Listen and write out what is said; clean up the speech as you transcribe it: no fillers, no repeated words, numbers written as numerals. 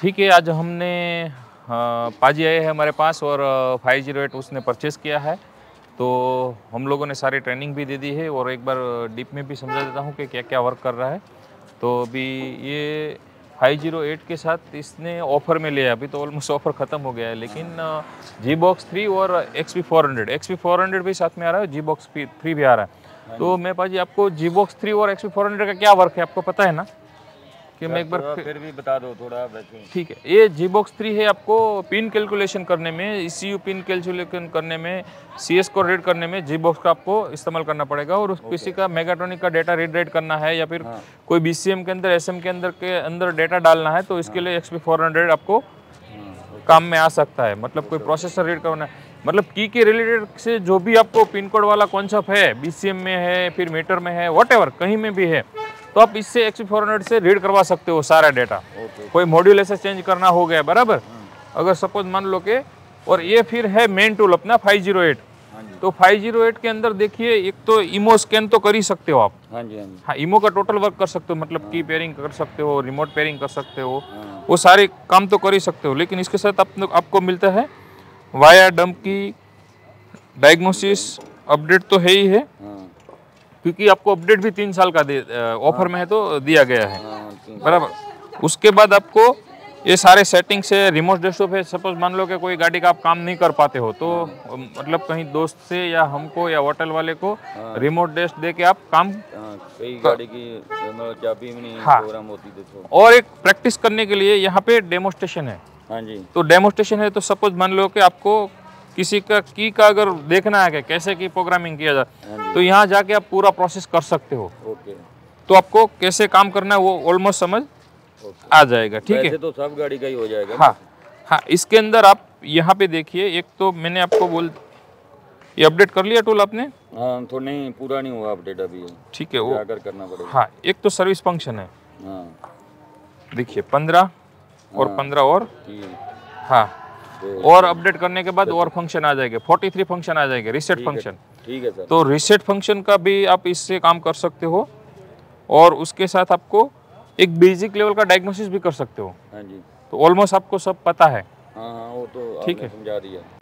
ठीक है, आज हमने पाजी आए हैं हमारे पास और 508 उसने परचेज़ किया है। तो हम लोगों ने सारी ट्रेनिंग भी दे दी है और एक बार डीप में भी समझा देता हूँ कि क्या क्या वर्क कर रहा है। तो अभी ये 508 के साथ इसने ऑफ़र में लिया, अभी तो ऑलमोस्ट ऑफ़र ख़त्म हो गया है, लेकिन G-Box 3 और XP400 भी साथ में आ रहा है, G-Box 3 भी आ रहा है। तो मैं पाजी आपको G-Box 3 और XP400 का क्या वर्क है आपको पता है ना? कि मैं एक बार फिर भी बता दो थोड़ा। ठीक है, ये G-Box 3 है, आपको पिन कैलकुलेशन करने में, ECU पिन कैलकुलेशन करने में, CS को रीड करने में G-Box का आपको इस्तेमाल करना पड़ेगा। और किसी का मेगाट्रॉनिक का डेटा रीड राइट करना है या फिर कोई BCM के अंदर SM के अंदर डेटा डालना है तो इसके लिए XP400 आपको काम में आ सकता है। मतलब कोई प्रोसेसर रीड करना है, मतलब की के रिलेटेड से जो भी आपको पिन कोड वाला कॉन्सेप्ट है, BCM में है, फिर मीटर में है, व्हाटएवर कहीं में भी है, तो आप इससे XP400 से रीड करवा सकते हो सारा डेटा। कोई मॉड्यूल ऐसे चेंज करना हो गया बराबर, अगर सपोज मान लो कि, और ये फिर है मेन टूल अपना 508। तो 508 के अंदर देखिए, एक तो इमो स्कैन तो कर ही सकते हो आप। हाँ, इमो का टोटल वर्क कर सकते हो, मतलब की पेयरिंग कर सकते हो, रिमोट पेयरिंग कर सकते हो, वो सारे काम तो कर ही सकते हो। लेकिन इसके साथ आपको मिलता है वाया डंप की डायग्नोसिस अपडेट तो है ही है, क्योंकि आपको अपडेट भी 3 साल का ऑफर में है तो दिया गया है बराबर। उसके बाद आपको ये सारे सेटिंग्स है, रिमोट डेस्कटॉप है। सपोज मान लो कि कोई गाड़ी का आप काम नहीं कर पाते हो तो मतलब कहीं दोस्त से या हमको या होटल वाले को रिमोट डेस्क दे के आप काम कई गाड़ी की चाबी में नहीं प्रोग्राम होती थी। और एक प्रैक्टिस करने के लिए यहाँ पे डेमोस्ट्रेशन है। हाँ जी, तो डेमोस्ट्रेशन है तो सपोज मान लो कि आपको किसी का की का अगर देखना है कि कैसे की प्रोग्रामिंग किया जाए, तो यहाँ जाके आप पूरा प्रोसेस कर सकते हो। तो आपको कैसे काम करना है वो ऑलमोस्ट समझ आ जाएगा। ठीक है, तो सब गाड़ी का ही हो जाएगा। हाँ हाँ, इसके अंदर आप यहाँ पे देखिए, एक तो मैंने आपको ये अपडेट कर लिया टूल आपने? हाँ, तो नहीं, पूरा नहीं हुआ अपडेट अभी। ठीक है, वो जाकर करना पड़ेगा। हाँ, एक तो सर्विस फंक्शन है, देखिए 15 और 15 और हाँ, और अपडेट करने के बाद और फंक्शन आ जाएंगे, 43 फंक्शन आ जाएंगे, रीसेट फंक्शन। ठीक है सर। तो रीसेट फंक्शन का भी आप इससे काम कर सकते हो और उसके साथ आपको एक बेसिक लेवल का डायग्नोसिस भी कर सकते हो। हाँ जी, तो ऑलमोस्ट आपको सब पता है। हाँ, वो तो ठीक है, समझा दिया।